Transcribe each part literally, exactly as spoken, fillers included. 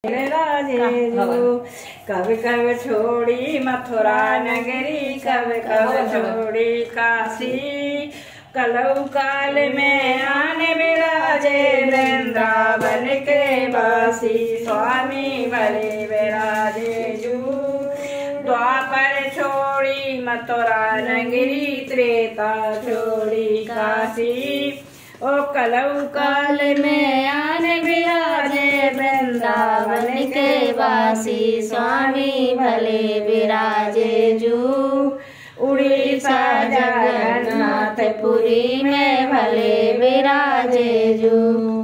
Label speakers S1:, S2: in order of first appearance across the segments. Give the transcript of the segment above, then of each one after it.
S1: राजेजू कब कब छोड़ी मथुरा नगरी, कब कब छोड़ी काशी। कलौ काल में आने विराजे वृंदावन के वासी, स्वामी भले विराजेजू। द्वापर छोड़ी मथुरा नगरी, त्रेता छोड़ी काशी। ओ कलौ काल में आने विराजे वृंदावन के वासी, स्वामी भले विराजेजू। उड़ीसा जगन्नाथपुरी में भले विराजेजू।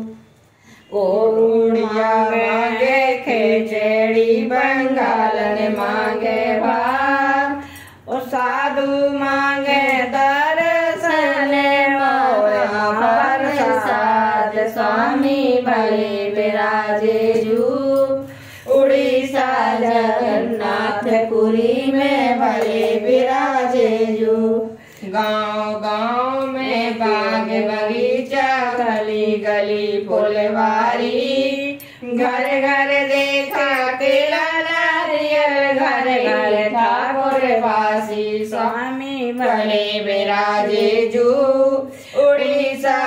S1: कोरुणिया मांगे खेचड़ी, बंगालन मांगे भार। ओ साधु मांगे दर्शन, स्वामी भले विराजेजू। उड़ीसा जगन्नाथपुरी में भले विराजेजू। गांव गांव में बाग बगीचा, गली गली फुलवारी। घर घर देखा केला नारियल, घर घर ठाकुर वासी, स्वामी भले विराजेजू। उड़ीसा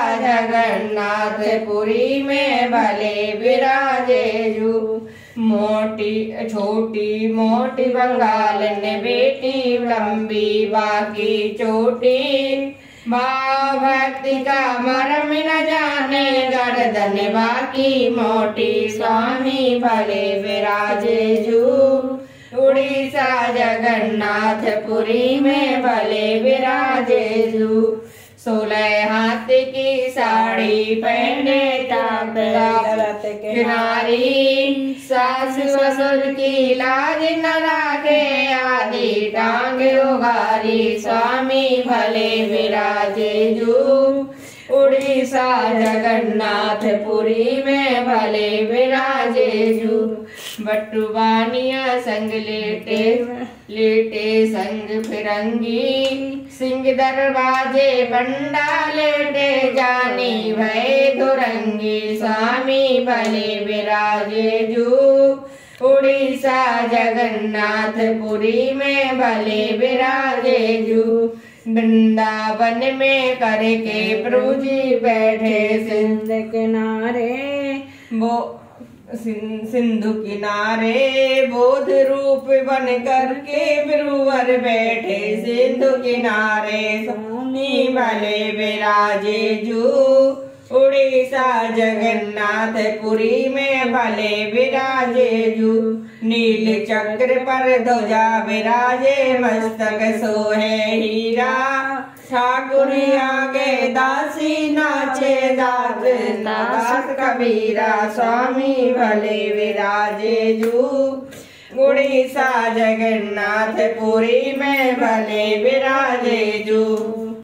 S1: जगन्नाथपुरी में भले विराजेजू। मोटी छोटी मोटी बंगाल ने बेटी, लंबी बाकी चोटी। भाव भक्ति का मर्म न जाने, गर्दन बाकी मोटी, स्वामी भले विराजेजू। उड़ीसा जगन्नाथपुरी में भले विराजेजू। सोलह हाथ की साड़ी पहने, ताकत किनारी। सास ससुर की लाज न राखे, आदि टांग उघारी, स्वामी भले विराजेजू। उड़ीसा जगन्नाथपुरी में भले विराजेजू। बटुवानिया संग लेटे लेटे संग फिरंगी। सिंह दरवाजे बंडा लेटे, जानी भय धुरंगी, स्वामी भले विराजेजू। उड़ीसा जगन्नाथपुरी में भले विराजेजू। वृंदावन में करके प्रभु जी बैठे, सिंध किनारे वो सिंधु किनारे। बोध रूप बन करके बिरुवर बैठे, सिंधु किनारे, स्वामी भले विराजेजू। उड़ीसा जगन्नाथपुरी में भले विराजेजू। नील चक्र पर ध्वजा विराजे, मस्तक सोहे हीरा। ठाकुर आगे दासी नाचे, दास दास कबीरा, स्वामी भले विराजेजू। उड़ीसा जगन्नाथपुरी में भले विराजेजू।